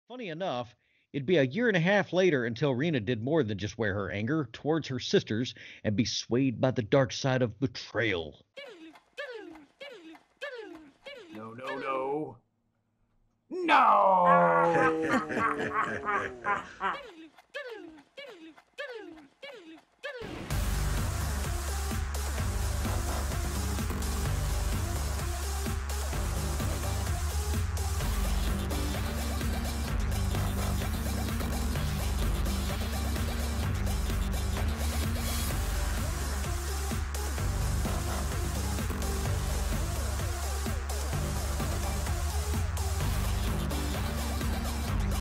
Funny enough, it'd be a year and a half later until Rena did more than just wear her anger towards her sisters and be swayed by the dark side of betrayal. No, no, no. No!